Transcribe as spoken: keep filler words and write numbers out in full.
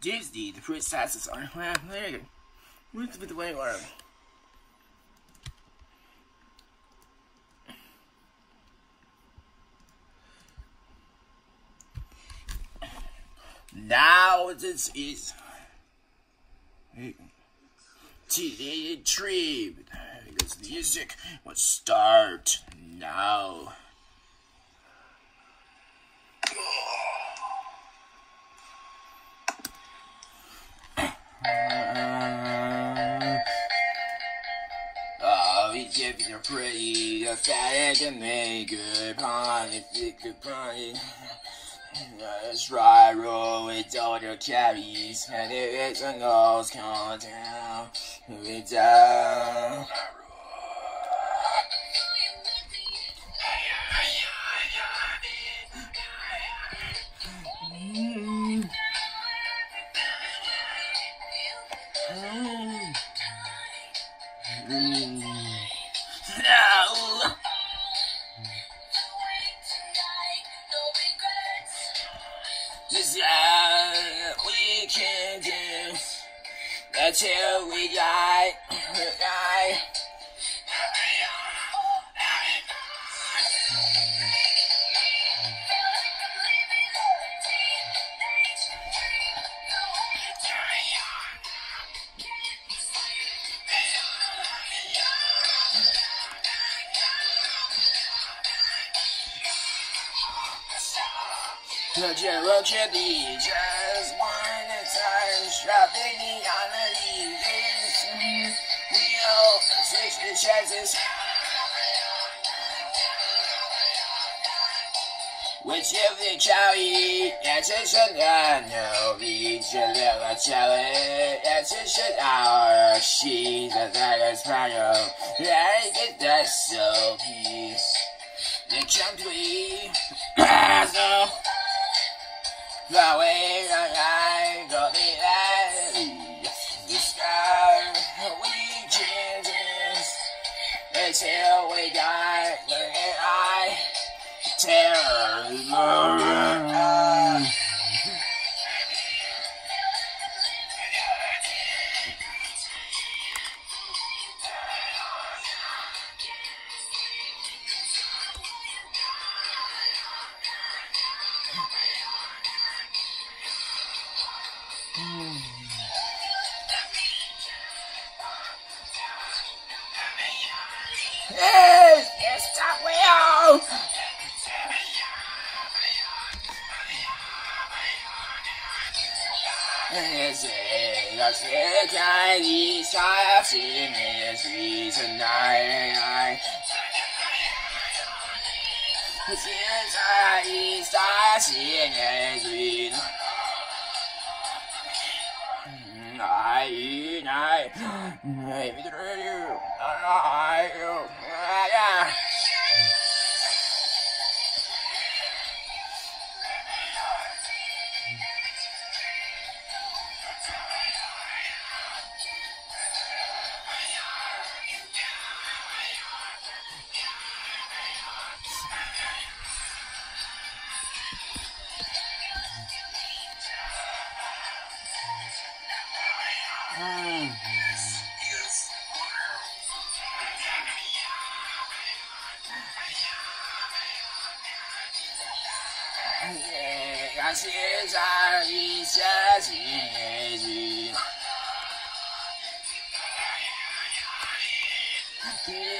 Disney, the princesses are there. What's with the way are? Now this is today's trip. This music will start now. Oh, it's getting pretty, the fat and make good pony, good pony. Let's ride, roll with all the carries, and if it's a nose, come down, move it down. Mm. Mm. Mm. No. This is all we can do until we die. die. The general candy just one time shopping on the leaves. We all six chances. Which if the Charlie, attention and no reach a little Charlie, attention our she's a dagger's panel. I get that so peace. The country, so. The way I go the sky, we change until we die. And I tear the Yes, yes, stop well. Yes, yes, yes, I need something is tonight. Yes, I need something is I, I, maybe through you, I, you, yeah. Hmm. Yeah, I see I see